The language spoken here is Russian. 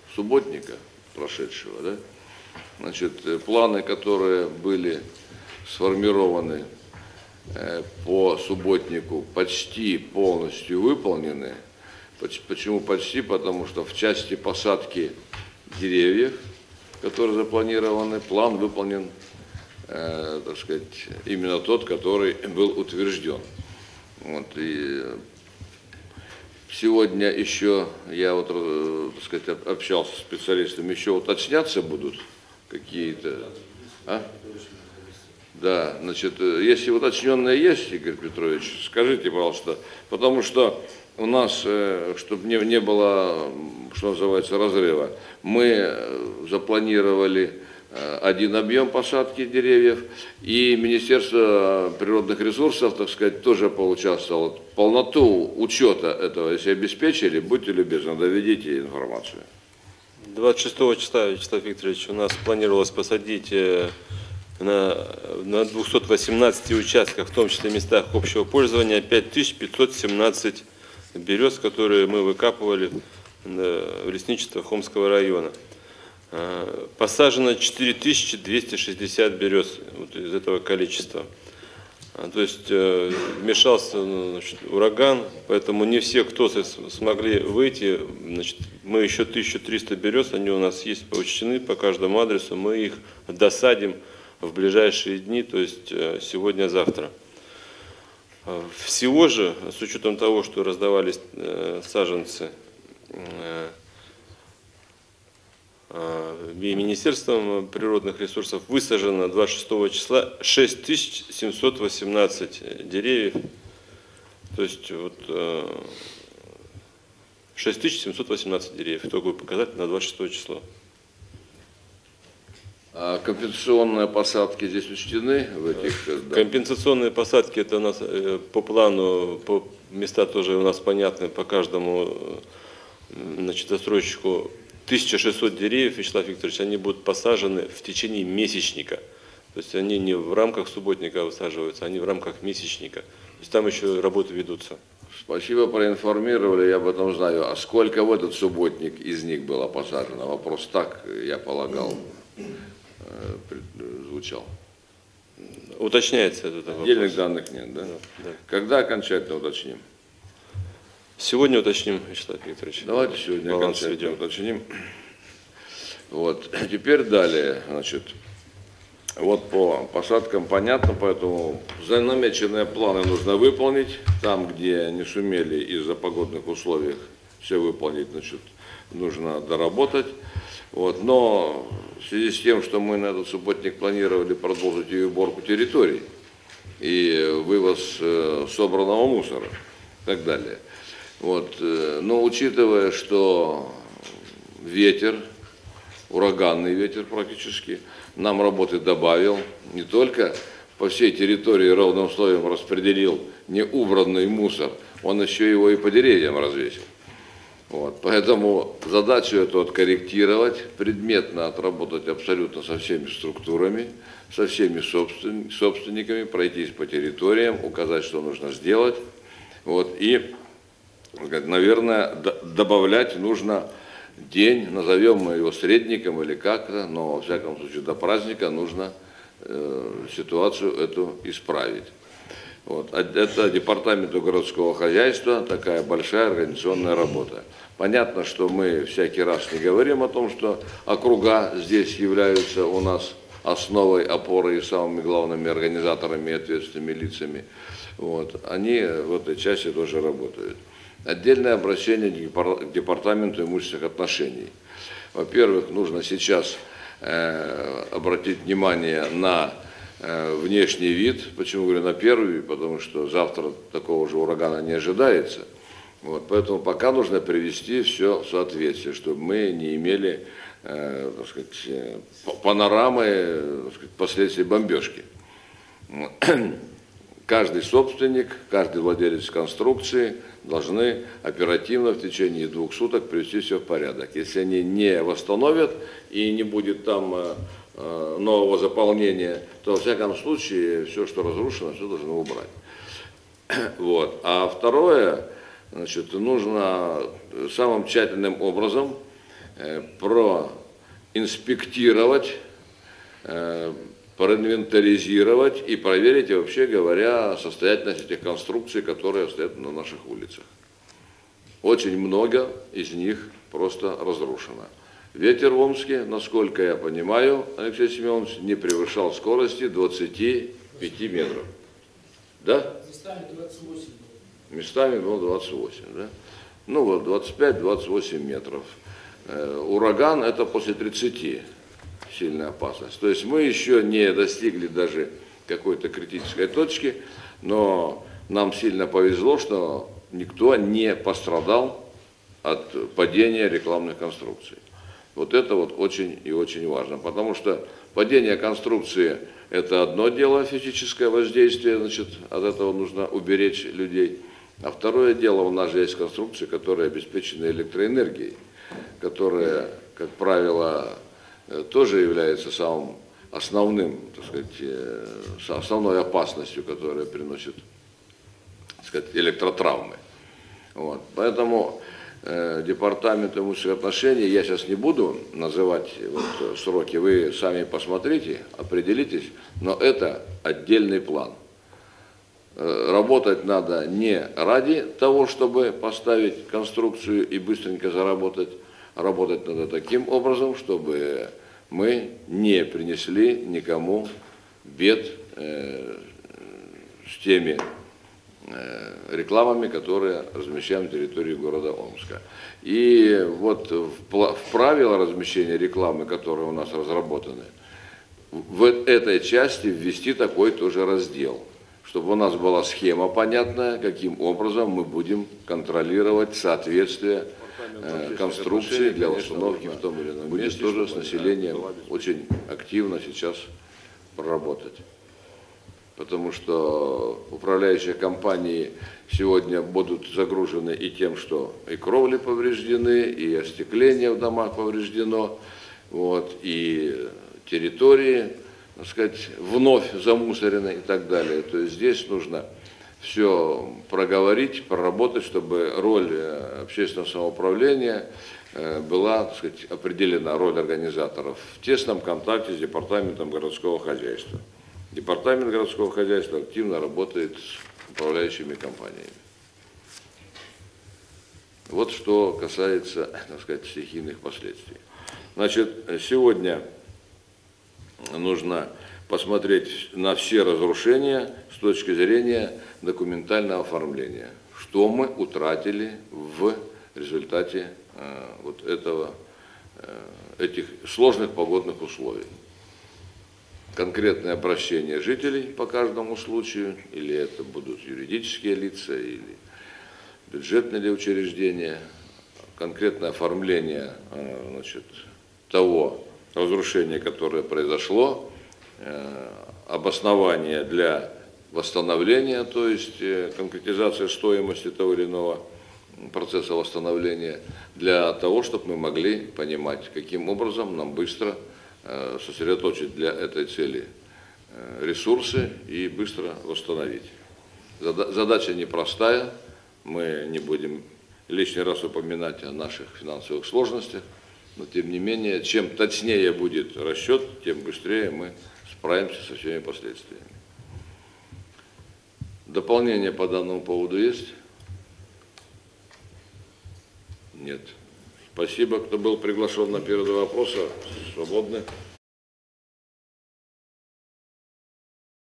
субботника прошедшего, да, значит, планы, которые были сформированы по субботнику, почти полностью выполнены. Почему почти? Потому что в части посадки деревьев, которые запланированы, план выполнен, так сказать, именно тот, который был утвержден. Вот, и сегодня еще я вот, так сказать, общался с специалистами, еще уточняться будут какие-то. Да, значит, если уточненные есть, Игорь Петрович, скажите, пожалуйста, потому что у нас, чтобы не было, что называется, разрыва, мы запланировали один объем посадки деревьев, и Министерство природных ресурсов, так сказать, тоже поучаствовало. Полноту учета этого, если обеспечили, будьте любезны, доведите информацию. 26 числа, Вячеслав Викторович, у нас планировалось посадить на 218 участках, в том числе местах общего пользования, 5517 берез, которые мы выкапывали в лесничество Хомского района. Посажено 4260 берез вот из этого количества. То есть вмешался, значит, ураган, поэтому не все, кто смогли выйти, значит, мы еще 1300 берез, они у нас есть поучтены по каждому адресу, мы их досадим в ближайшие дни, то есть сегодня-завтра. Всего же, с учетом того, что раздавались саженцы Министерством природных ресурсов, высажено 26 числа 6718 деревьев. То есть вот 6718 деревьев, итоговый показатель на 26 число. А компенсационные посадки здесь учтены в этих? Да. Компенсационные посадки, это у нас по плану, по места тоже у нас понятны по каждому, значит, застройщику. 1600 деревьев, Вячеслав Викторович, они будут посажены в течение месячника. То есть они не в рамках субботника высаживаются, они в рамках месячника. То есть там еще работы ведутся. Спасибо, проинформировали, я об этом знаю. А сколько в этот субботник из них было посажено? Вопрос так, я полагал, звучал. Уточняется этот вопрос. Отдельных данных нет, да? Да. Когда окончательно уточним? Сегодня уточним, Вячеслав Викторович. Давайте сегодня окончательно уточним. Вот. Теперь далее, значит, вот по посадкам понятно, поэтому намеченные планы нужно выполнить. Там, где не сумели из-за погодных условий все выполнить, значит, нужно доработать. Вот. Но в связи с тем, что мы на этот субботник планировали продолжить и уборку территорий, и вывоз собранного мусора и так далее. Вот. Но учитывая, что ветер, ураганный ветер практически, нам работы добавил, не только по всей территории ровным слоем распределил неубранный мусор, он еще его и по деревьям развесил. Вот. Поэтому задачу эту откорректировать, предметно отработать абсолютно со всеми структурами, со всеми собственниками, пройтись по территориям, указать, что нужно сделать. Вот. И, наверное, добавлять нужно день, назовем мы его средником или как-то, но, во всяком случае, до праздника нужно ситуацию эту исправить. Вот. Это департаменту городского хозяйства такая большая организационная работа. Понятно, что мы всякий раз не говорим о том, что округа здесь являются у нас основой, опорой и самыми главными организаторами и ответственными лицами. Вот. Они в этой части тоже работают. Отдельное обращение к департаменту имущественных отношений. Во-первых, нужно сейчас обратить внимание на внешний вид. Почему говорю на первый? Потому что завтра такого же урагана не ожидается. Вот. Поэтому пока нужно привести все в соответствие, чтобы мы не имели, так сказать, панорамы, так сказать, последствий бомбежки. Каждый собственник, каждый владелец конструкции должны оперативно в течение 2 суток привести все в порядок. Если они не восстановят и не будет там нового заполнения, то во всяком случае все, что разрушено, все должны убрать. Вот. А второе, значит, нужно самым тщательным образом проинспектировать, проинвентаризировать и проверить, вообще говоря, состоятельность этих конструкций, которые стоят на наших улицах. Очень много из них просто разрушено. Ветер в Омске, насколько я понимаю, Алексей Семенович, не превышал скорости 25 метров. Да? Местами 28. Местами было 28, да? Ну вот 25-28 метров. Ураган это после 30 сильная опасность. То есть мы еще не достигли даже какой-то критической точки, но нам сильно повезло, что никто не пострадал от падения рекламных конструкций. Вот это вот очень и очень важно, потому что падение конструкции – это одно дело, физическое воздействие, значит, от этого нужно уберечь людей. А второе дело, у нас же есть конструкции, которые обеспечены электроэнергией, которая, как правило, тоже является самым основным, так сказать, основной опасностью, которая приносит, так сказать, электротравмы. Вот. Поэтому Департамент имущественных отношений, я сейчас не буду называть вот сроки, вы сами посмотрите, определитесь, но это отдельный план. Работать надо не ради того, чтобы поставить конструкцию и быстренько заработать, а работать надо таким образом, чтобы мы не принесли никому бед с теми рекламами, которые размещаем на территории города Омска. И вот в правила размещения рекламы, которые у нас разработаны, в этой части ввести такой тоже раздел, чтобы у нас была схема понятная, каким образом мы будем контролировать соответствие конструкции для установки в том или ином месте, тоже с населением очень активно сейчас проработать. Потому что управляющие компании сегодня будут загружены и тем, что и кровли повреждены, и остекление в домах повреждено, вот, и территории, так сказать, вновь замусорены и так далее. То есть здесь нужно все проговорить, проработать, чтобы роль общественного самоуправления была, так сказать, определена, роль организаторов в тесном контакте с Департаментом городского хозяйства. Департамент городского хозяйства активно работает с управляющими компаниями. Вот что касается, так сказать, стихийных последствий. Значит, сегодня нужно посмотреть на все разрушения с точки зрения документального оформления. Что мы утратили в результате вот этих сложных погодных условий. Конкретное обращение жителей по каждому случаю, или это будут юридические лица, или бюджетные учреждения, конкретное оформление, значит, того разрушения, которое произошло, обоснование для восстановления, то есть конкретизация стоимости того или иного процесса восстановления, для того, чтобы мы могли понимать, каким образом нам быстро сосредоточить для этой цели ресурсы и быстро восстановить. Задача непростая, мы не будем лишний раз упоминать о наших финансовых сложностях, но тем не менее, чем точнее будет расчет, тем быстрее мы справимся со всеми последствиями. Дополнение по данному поводу есть? Нет. Спасибо, кто был приглашен на первый вопрос. Свободны.